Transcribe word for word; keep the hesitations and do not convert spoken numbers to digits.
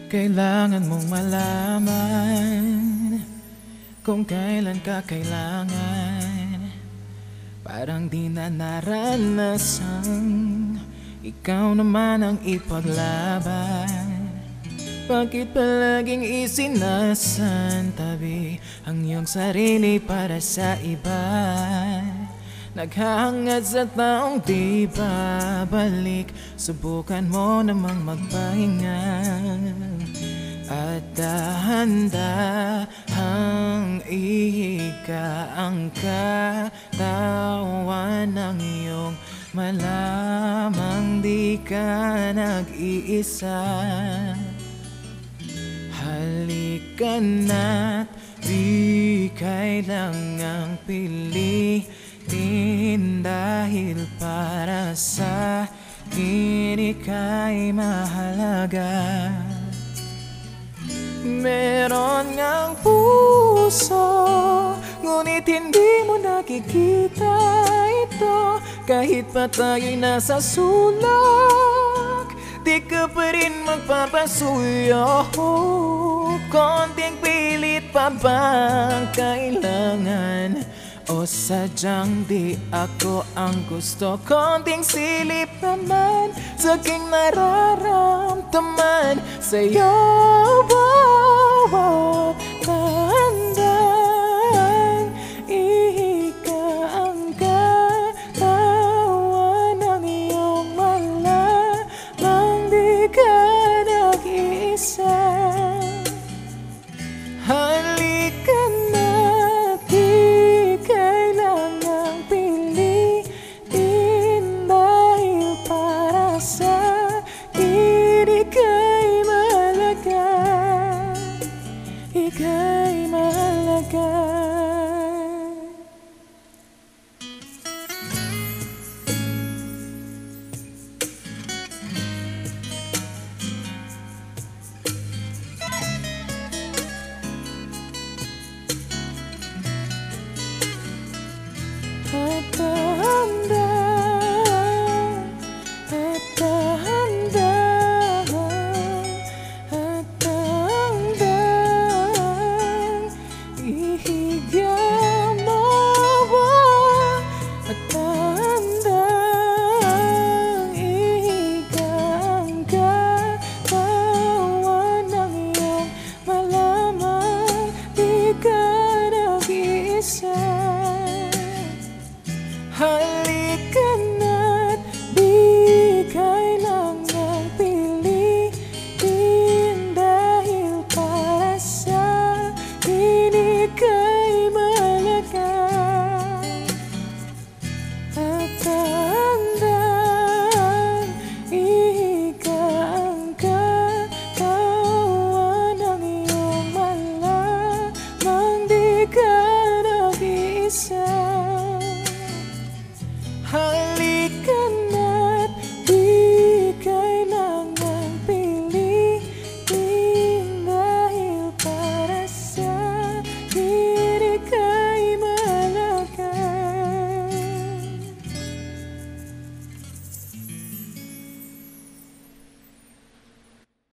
Kailangan mong malaman kung kailan ka kailangan. Parang di na naranasan, ikaw naman ang ipaglaban. Bakit palaging isinasantabi ang iyong sarili para sa iba? Naghahangad sa taong di babalik, subukan mo namang magpahinga. At dahan-dahang ihiga ang katawan ng iyong malamang di ka nag-iisa. Halika na't di kailangang pilitin, dahil para sa akin ika'y mahalaga. Meron ngang puso, ngunit hindi mo nakikita ito. Kahit pa tayo'y nasa sulok, di ka pa rin magpapasuyo. Konting pilit pa bang kailangan? O sadyang di ako ang gusto? Konting silip naman sa aking nararamdaman sa'yo